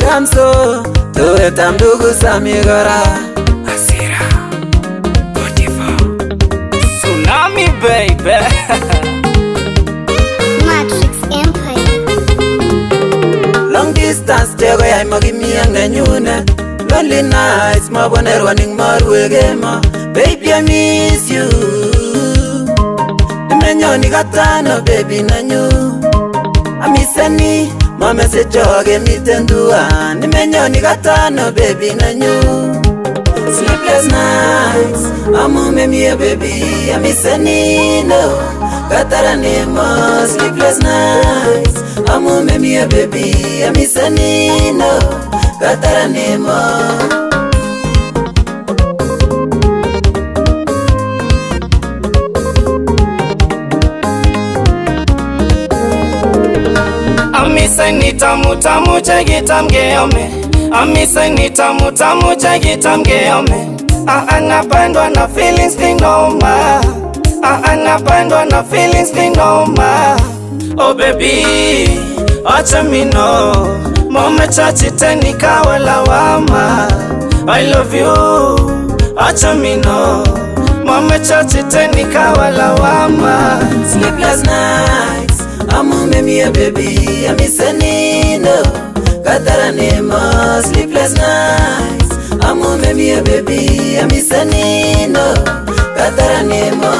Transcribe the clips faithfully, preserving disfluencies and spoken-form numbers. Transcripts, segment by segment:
Kamso tuwe tamdugu samigora Asira Gotifa Tsunami baby Matrix Empire. Long distance tego yai magimiang na nyune Lonely nights mabone running marwegema Baby I miss you Nimenyoni katano baby nanyu Amisani mama se joge mitendua Nimenyoni katano baby nanyu Sleepless nights amume mie baby Amisani no Katara nemo sleepless nights amume mie baby Amisani no Katara nemo Amisa ni tamu tamu chagi tamgeome Amisa ni tamu tamu chagi tamgeome Ah anapandwa na feelings kinoma Ah anapandwa na feelings kinoma Oh baby acha mino Mome chachi teni kawa lawama I love you acha mino Mome chachi teni kawa lawama Sleepless nights amume mie baby Amisani no Katara nemo sleepless nights amume mie baby Amisani no Katara nemo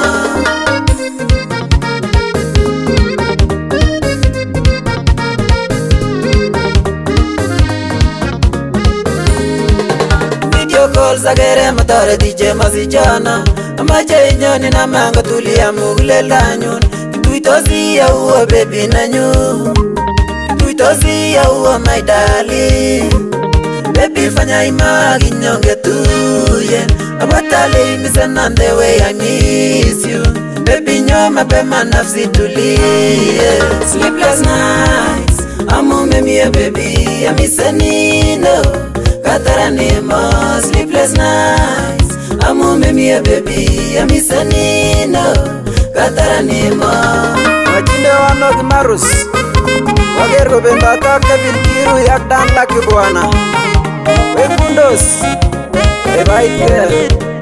Video calls agere matore D J mazijana Amache inyoni na manga tulia mugulela nyun Tuitozi ya uwa baby nanyu Tuitozi ya uwa my darling Baby fanya ima ginyonge tuye Abatale imisen on the way I miss you Baby nyoma pema nafsi tulie Sleepless nights amume mie baby Amisani no Katara nemo sleepless nights amume mie baby Amisani no Katara nemo Majinde wano kimarus Wager ko bendata Kevin Kiru yak dan laki buana Wekundos Ebaike